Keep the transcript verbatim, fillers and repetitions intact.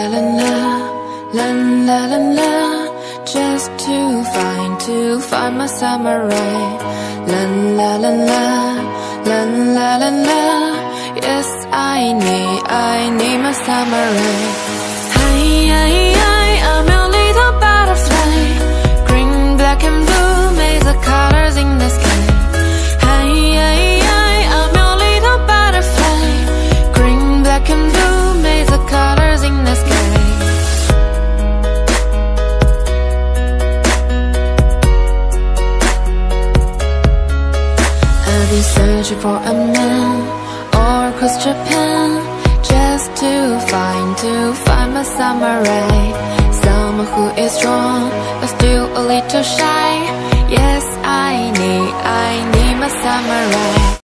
la la, la la la la, just to find, to find my samurai. La la la la, la la la la, yes I need, I need my samurai. Hi, hi, hi, I'm a little butterfly. Green, black and blue, make the colors in the sky. Hi, hi, hi, I'm a little butterfly. Green, black and blue, make the colors in the sky. I'll be searching for a man or across Japan, just to find, to find my samurai. Someone who is strong, but still a little shy. Yes, I need, I need my samurai.